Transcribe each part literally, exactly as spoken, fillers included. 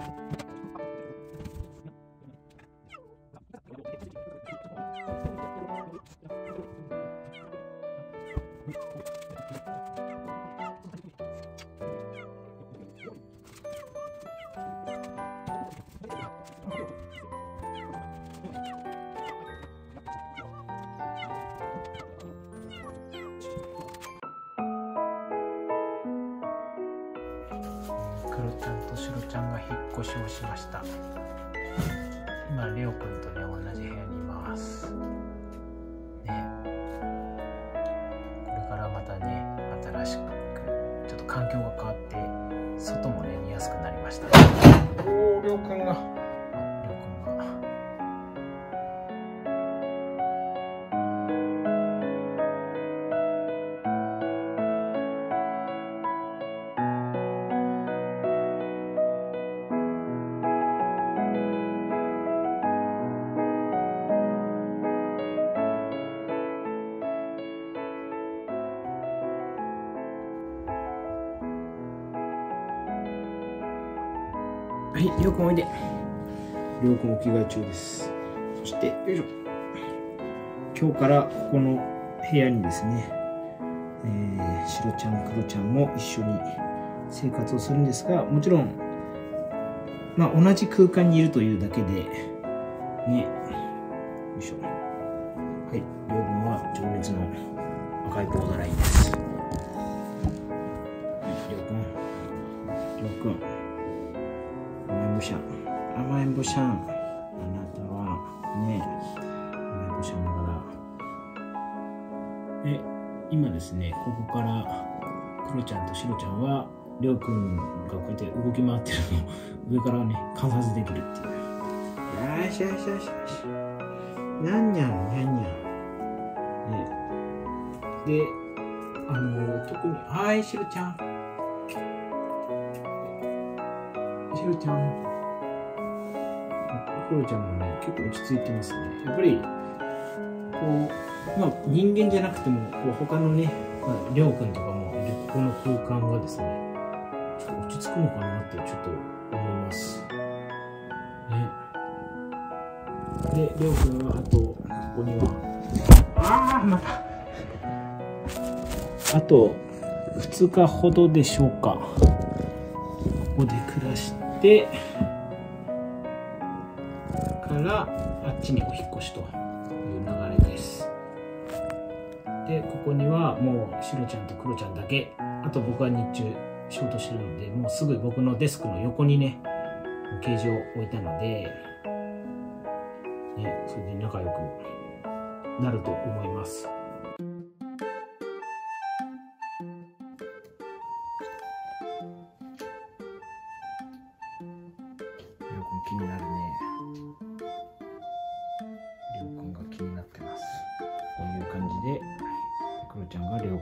クロちゃんとシロちゃんが引っ越しをしました。今レオくんとね同じ部屋にいますね。これからまたね新しくちょっと環境が変わって外もね見やすくなりました。おお、レオくんがあレオくんがはい、りょうくんおいで。りょうくんお着替え中です。そして、よいしょ。今日からここの部屋にですね、えー、シロちゃん、クロちゃんも一緒に生活をするんですが、もちろん、まあ同じ空間にいるというだけで、ね、よいしょ。はい、りょうくんは情熱の赤いボーダーラインです。はい、りょうくん、りょうくん。甘えん坊ちゃん、甘えん坊ちゃん、あなたはね、甘えん坊ちゃんだから。で、今ですね、ここからクロちゃんとシロちゃんは、りょうくんがこうやって動き回ってるのを上からね、観察できるっていう。よしよしよしよし。にゃんにゃんにゃんにゃん。ね。で、あの、特に、はい、シロちゃん。シロちゃん、クロちゃんもね、結構落ち着いてますね。やっぱり、こう、まあ、人間じゃなくても、こう他のね、まあ、りょうくんとかもいるここの空間がですね、ちょっと落ち着くのかなってちょっと思います。ね。で、りょうくんは、あと、ここには、ああ、また。あと、ふつかほどでしょうか。ここで暮らして、からあっちにお引っ越しという流れです。で、ここにはもうシロちゃんとクロちゃんだけ、あと僕は日中仕事してるので、もうすぐ僕のデスクの横にね、ケージを置いたので、ね、それで仲良くなると思います。気になるね。りょうくんが気になってます。こういう感じでクロちゃんがりょうくんを見ている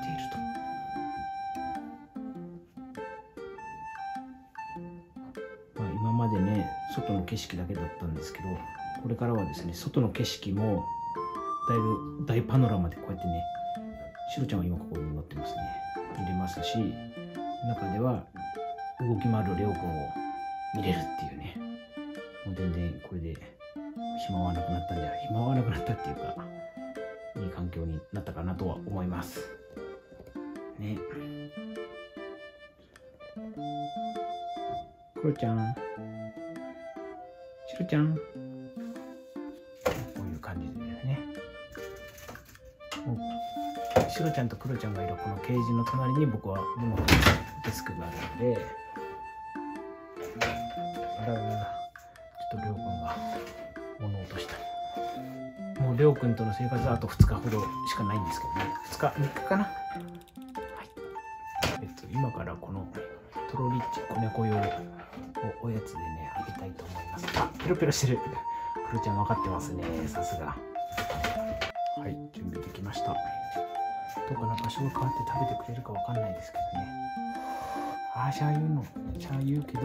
と。まあ、今までね外の景色だけだったんですけど、これからはですね外の景色もだいぶ大パノラマでこうやってね、シロちゃんは今ここに乗ってますね、見れますし、中では動き回るりょうくんを見れるっていうね。もう全然これで暇はなくなったんじゃない暇はなくなったっていうか、いい環境になったかなとは思いますね。クロちゃん、シロちゃん、こういう感じでですね、シロちゃんとクロちゃんがいるこのケージの隣に僕はもうデスクがあるので、あららら、ちょっとりょうくんが物を落とした。もうりょうくんとの生活はあとふつかほどしかないんですけどね。ふつか、みっかかな。はい。えっと、今からこのトロリッチ子猫用をおやつでね、あげたいと思います。あ、ペロペロしてる。クロちゃん分かってますね、さすが。はい、準備できました。どうかな、場所が変わって食べてくれるかわかんないですけどね。あー、シャー言うの。シャー言うけど、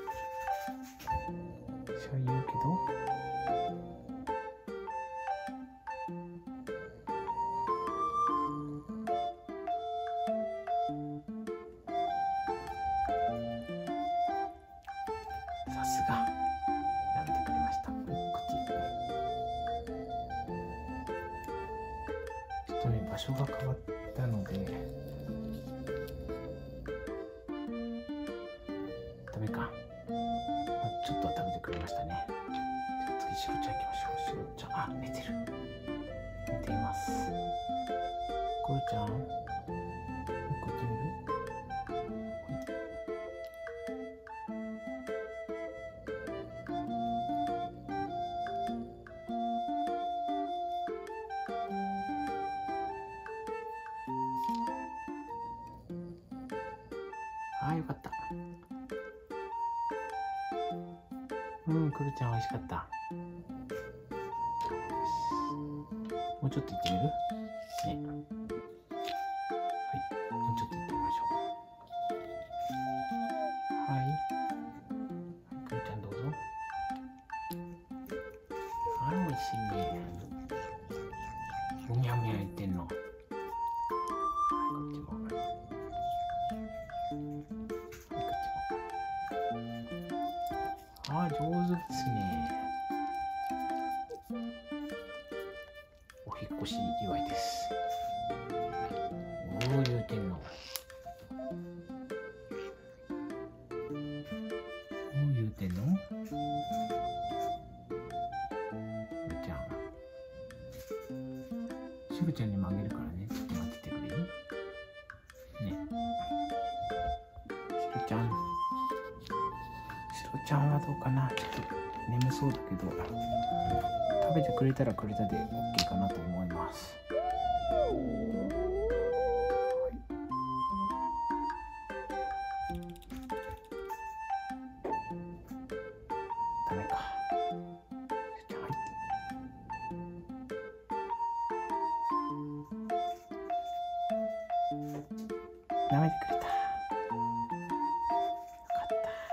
シャー言うけど、 がやってくれました。こっちちょっとね場所が変わったのでダメか。ちょっとは食べてくれましたね。じゃあ次しろちゃん行きましょう。しろちゃん、あ、寝てる。寝ています。ころちゃん、こうやってみる？ああ、よかった。うん、くるちゃん美味しかった。もうちょっと行ってみる？ね。はい、もうちょっと行ってみましょう。はい。くるちゃんどうぞ。あら、美味しいね。うにゃうにゃ言ってんの。はい、こっちも。はい、こっちも。ああ、上手ですね。お引っ越し祝いです。どう言うてんの？どう言うてんの？しろちゃん。しろちゃんにもあげるからね。ちょっと待っててくれる？ね。しろちゃん。しろちゃんはどうかな？ちょっと眠そうだけど、食べてくれたらくれたで OK かなと思います。ダメか。はい。舐めてくれた。よか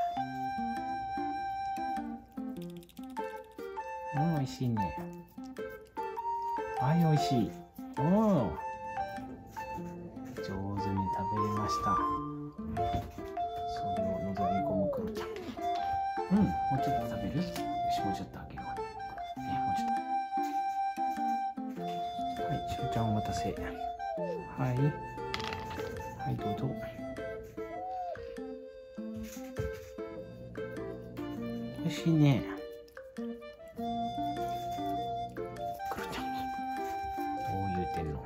った。うん、美味しいね。はい、美味しい。おお。上手に食べれました。それをのぞき込むクロちゃん。うん、もうちょっと食べる？よし、もうちょっとあげよう。ね、もうちょっと。はい、しろちゃんお待たせ。はい。はい、どうぞ。美味しいね。クロちゃん。どう言うてんの？よ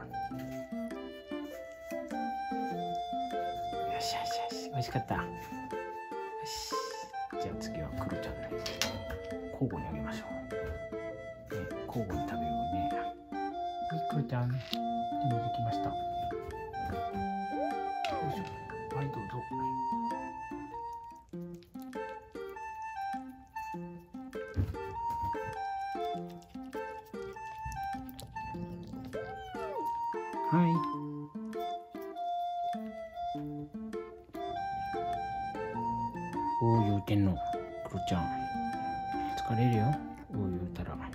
しよしよし、美味しかった。よし。じゃあ次はクロちゃんね。交互にあげましょう。ね、交互に食べようね。はい、クロちゃん。手もできました。よいしょ。はい、どうぞ。はい。おう言うてんの、クロちゃん。疲れるよ。おう言うたら。ね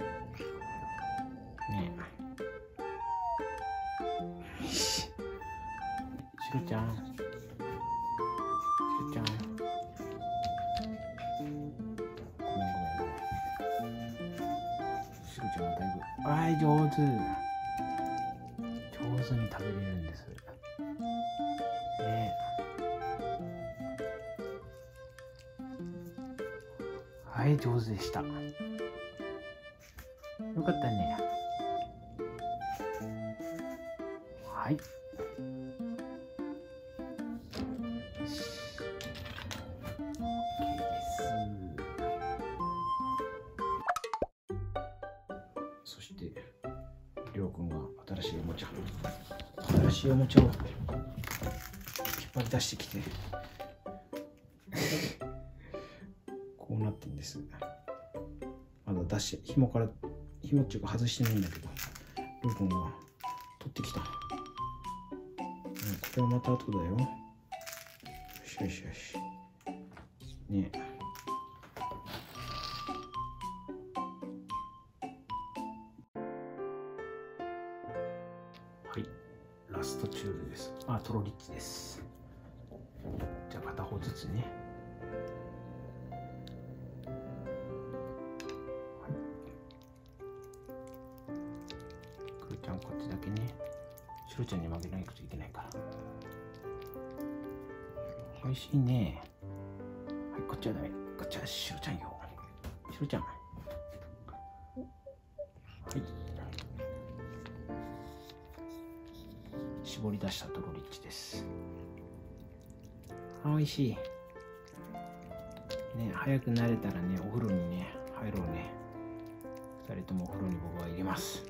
え。しろちゃん。しろちゃん。ごめんごめんごめん。しろちゃんはだいぶ。はい、上手。上手に食べれるんです。ねえ。はい、上手でした。よかったね。はい。よし。OK です。そして、りょうくんが新しいおもちゃ。新しいおもちゃを引っ張り出してきて。こうなってんです。まだ出して、紐から、紐っていうか外してないんだけど、りょうくんが取ってきた。うん、これはまた後だよ。よしよしよし。ねえ。はい。ラストチュールです。あ、トロリッチです。じゃあ片方ずつね。 ちゃんこっちだけね、シロちゃんに負けないといけないから。おいしいね。はい、こっちはダメ。こっちはシロちゃんよ。シロちゃん。はい。絞り出したトロリッチです。あ、おいしい。ね、早く慣れたらね、お風呂にね、入ろうね。ふたりともお風呂に僕は入れます。や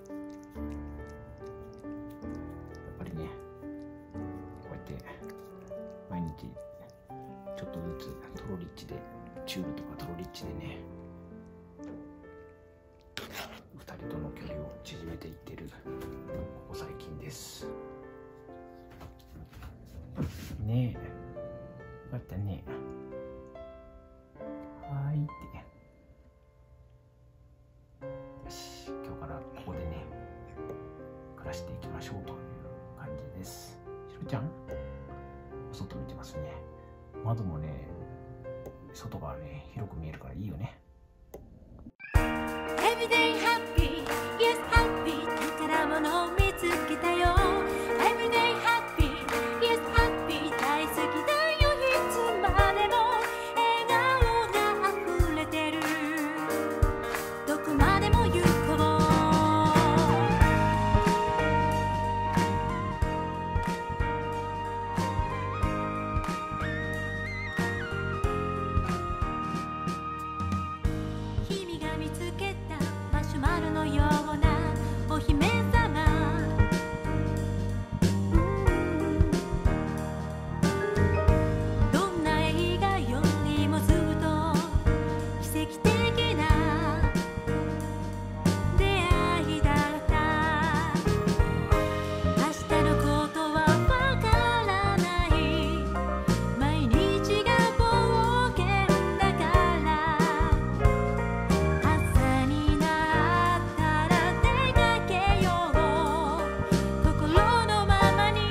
っぱりね、こうやって毎日ちょっとずつトロリッチで、チュールとかトロリッチでね、ふたりとの距離を縮めていってるここ最近です。ねえ、よかったね。はーいって。よし、今日からここでね、暮らしていきましょうという感じです。しろちゃん、お外見てますね。窓もね、外がね、広く見えるからいいよね。 Everyday happy, yes happy 宝物を見つけたよ。Everyday happy, yes happy 大好きだよ。いつまでも笑顔が溢れてる。どこまでも行こう。君が見つけたマシュマロのようなお姫様、どんな映画よりもずっと奇跡的な出会いだった。明日のことはわからない、毎日が冒険だから。朝になったら出かけよう、心のままに。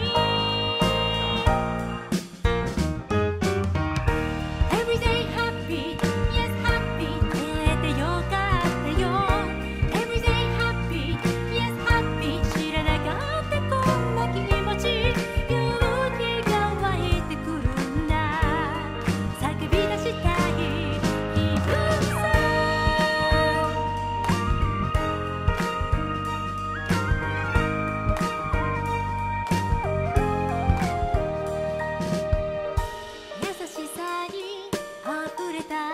Everyday happy, yes happy 出会えてよかったよ。 Everyday happy, yes happy 知らなかったこんな気持ち、勇気が湧いてくるんだ。叫び出したい気分さ。優しさにあふれた